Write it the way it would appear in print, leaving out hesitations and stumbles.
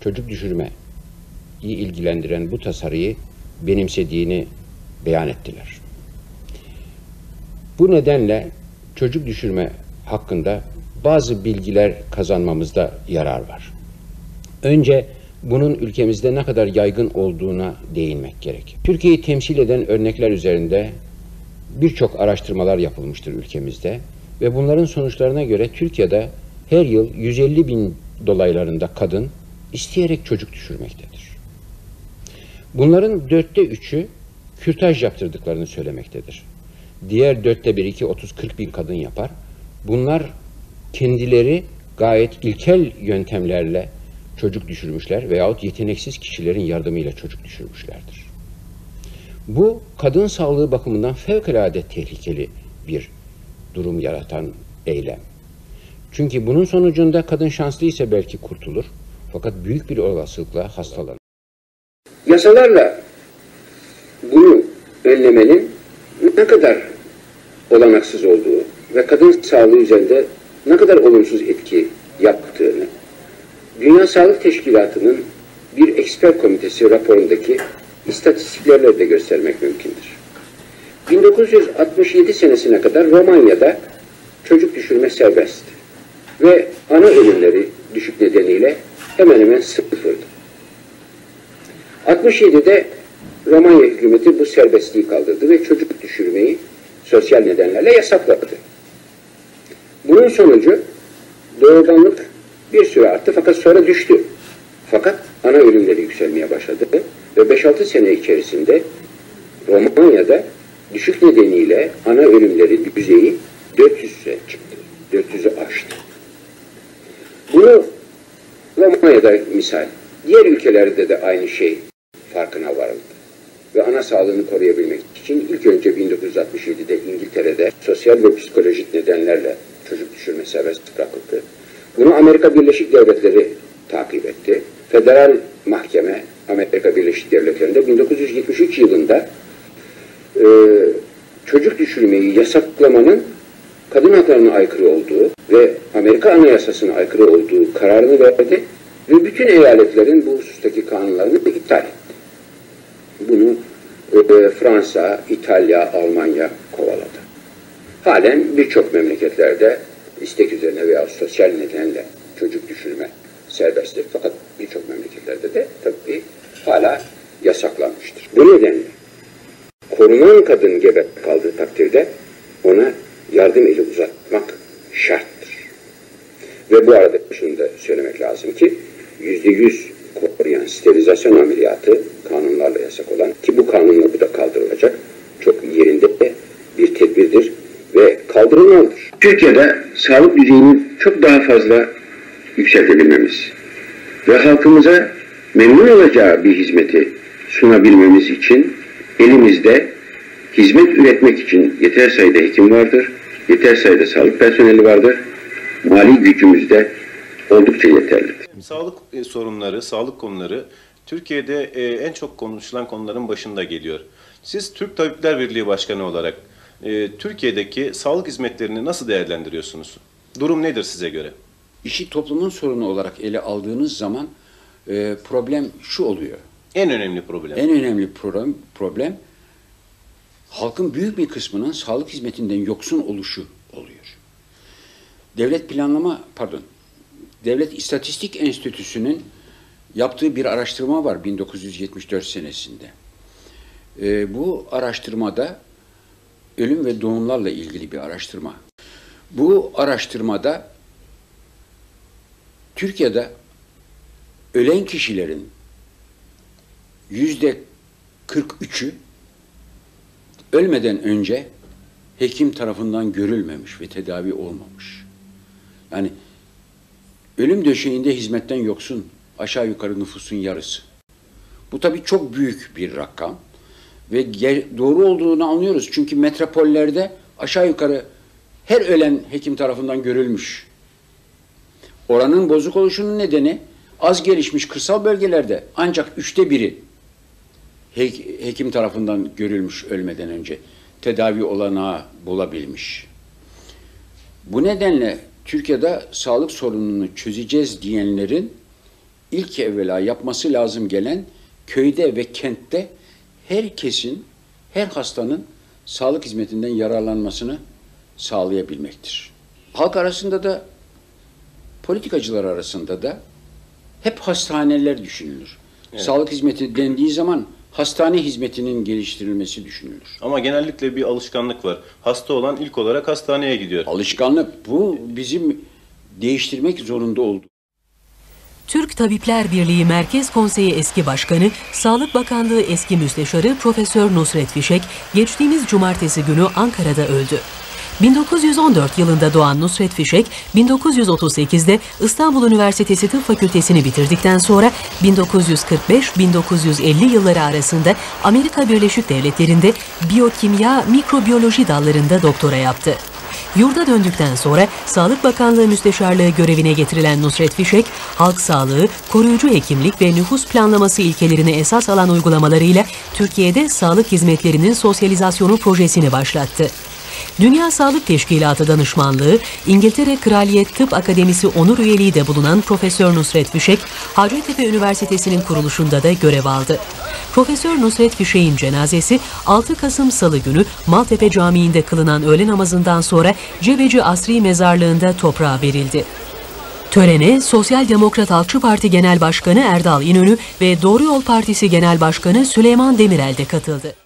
çocuk düşürmeyi ilgilendiren bu tasarıyı benimsediğini beyan ettiler. Bu nedenle çocuk düşürme hakkında bazı bilgiler kazanmamızda yarar var. Önce bunun ülkemizde ne kadar yaygın olduğuna değinmek gerek. Türkiye'yi temsil eden örnekler üzerinde birçok araştırmalar yapılmıştır ülkemizde ve bunların sonuçlarına göre Türkiye'de her yıl 150 bin dolaylarında kadın isteyerek çocuk düşürmektedir. Bunların 3'ü kürtaj yaptırdıklarını söylemektedir. Diğer 1/4'i 30-40 bin kadın yapar. Bunlar kendileri gayet ilkel yöntemlerle çocuk düşürmüşler veyahut yeteneksiz kişilerin yardımıyla çocuk düşürmüşlerdir. Bu kadın sağlığı bakımından fevkalade tehlikeli bir durum yaratan eylem. Çünkü bunun sonucunda kadın şanslı ise belki kurtulur fakat büyük bir olasılıkla hastalanır. Yasalarla bunu önlemenin ne kadar olanaksız olduğu ve kadın sağlığı üzerinde ne kadar olumsuz etki yaptığını Dünya Sağlık Teşkilatı'nın bir eksper komitesi raporundaki istatistiklerle de göstermek mümkündür. 1967 senesine kadar Romanya'da çocuk düşürme serbestti ve ana ölümleri düşük nedeniyle hemen hemen sıfırdı. 67'de Romanya hükümeti bu serbestliği kaldırdı ve çocuk düşürmeyi sosyal nedenlerle yasakladı. Bunun sonucu doğurganlık bir süre arttı fakat sonra düştü. Fakat ana ölümleri yükselmeye başladı ve 5-6 sene içerisinde Romanya'da düşük nedeniyle ana ölümleri düzeyi 400'e çıktı. 400'ü aştı. Bunu Romanya'da misal, diğer ülkelerde de aynı şey farkına varıldı. Ve ana sağlığını koruyabilmek için ilk önce 1967'de İngiltere'de sosyal ve psikolojik nedenlerle çocuk düşürme serbest bırakıldı. Bunu Amerika Birleşik Devletleri takip etti. Federal Mahkeme Amerika Birleşik Devletleri'nde 1973 yılında çocuk düşürmeyi yasaklamanın kadın haklarına aykırı olduğu ve Amerika Anayasası'na aykırı olduğu kararını verdi ve bütün eyaletlerin bu husustaki kanunlarını iptal etti. Bunu Fransa, İtalya, Almanya kovaladı. Halen birçok memleketlerde istek üzerine veya sosyal nedenle çocuk düşürme serbesttir. Fakat birçok memleketlerde de tabii hala yasaklanmıştır. Bu nedenle korunan kadın gebe kaldığı takdirde ona yardım eli uzatmak şarttır. Ve bu arada şunu da söylemek lazım ki %100 koruyan sterilizasyon ameliyatı kanunlarla yasak olan ki bu kanunla bu da kaldırılacak çok yerinde bir tedbirdir ve kaldırılmalıdır. Türkiye'de sağlık düzeyini çok daha fazla yükseltebilmemiz ve halkımıza memnun olacağı bir hizmeti sunabilmemiz için elimizde hizmet üretmek için yeter sayıda hekim vardır, yeter sayıda sağlık personeli vardır, mali gücümüz de oldukça yeterlidir. Sağlık sorunları, sağlık konuları Türkiye'de en çok konuşulan konuların başında geliyor. Siz Türk Tabipler Birliği Başkanı olarak Türkiye'deki sağlık hizmetlerini nasıl değerlendiriyorsunuz? Durum nedir size göre? İşi toplumun sorunu olarak ele aldığınız zaman problem şu oluyor. En önemli problem. En önemli problem halkın büyük bir kısmının sağlık hizmetinden yoksun oluşu oluyor. Devlet İstatistik Enstitüsü'nün yaptığı bir araştırma var 1974 senesinde. Bu araştırmada ölüm ve doğumlarla ilgili bir araştırma. Bu araştırmada Türkiye'de ölen kişilerin %43'ü ölmeden önce hekim tarafından görülmemiş ve tedavi olmamış. Yani ölüm döşeğinde hizmetten yoksun aşağı yukarı nüfusun yarısı. Bu tabii çok büyük bir rakam ve doğru olduğunu anlıyoruz. Çünkü metropollerde aşağı yukarı her ölen hekim tarafından görülmüş. Oranın bozuk oluşunun nedeni az gelişmiş kırsal bölgelerde ancak 1/3 hekim tarafından görülmüş ölmeden önce tedavi olanağı bulabilmiş. Bu nedenle Türkiye'de sağlık sorununu çözeceğiz diyenlerin ilk evvela yapması lazım gelen köyde ve kentte herkesin, her hastanın sağlık hizmetinden yararlanmasını sağlayabilmektir. Halk arasında da, politikacılar arasında da hep hastaneler düşünülür. Evet. Sağlık hizmeti dendiği zaman hastane hizmetinin geliştirilmesi düşünülür. Ama genellikle bir alışkanlık var. Hasta olan ilk olarak hastaneye gidiyor. Alışkanlık, bu bizim değiştirmek zorunda olduğumuz. Türk Tabipler Birliği Merkez Konseyi eski başkanı, Sağlık Bakanlığı eski müsteşarı Profesör Nusret Fişek geçtiğimiz cumartesi günü Ankara'da öldü. 1914 yılında doğan Nusret Fişek, 1938'de İstanbul Üniversitesi Tıp Fakültesini bitirdikten sonra 1945-1950 yılları arasında Amerika Birleşik Devletleri'nde biyokimya, mikrobiyoloji dallarında doktora yaptı. Yurda döndükten sonra Sağlık Bakanlığı Müsteşarlığı görevine getirilen Nusret Fişek, halk sağlığı, koruyucu hekimlik ve nüfus planlaması ilkelerini esas alan uygulamalarıyla Türkiye'de sağlık hizmetlerinin sosyalizasyonu projesini başlattı. Dünya Sağlık Teşkilatı danışmanlığı, İngiltere Kraliyet Tıp Akademisi onur üyeliği de bulunan Profesör Nusret Fişek, Hacettepe Üniversitesi'nin kuruluşunda da görev aldı. Profesör Nusret Fişek'in cenazesi 6 Kasım Salı günü Maltepe Camii'nde kılınan öğle namazından sonra Cebeci Asri Mezarlığı'nda toprağa verildi. Törene Sosyal Demokrat Halkçı Parti Genel Başkanı Erdal İnönü ve Doğru Yol Partisi Genel Başkanı Süleyman Demirel de katıldı.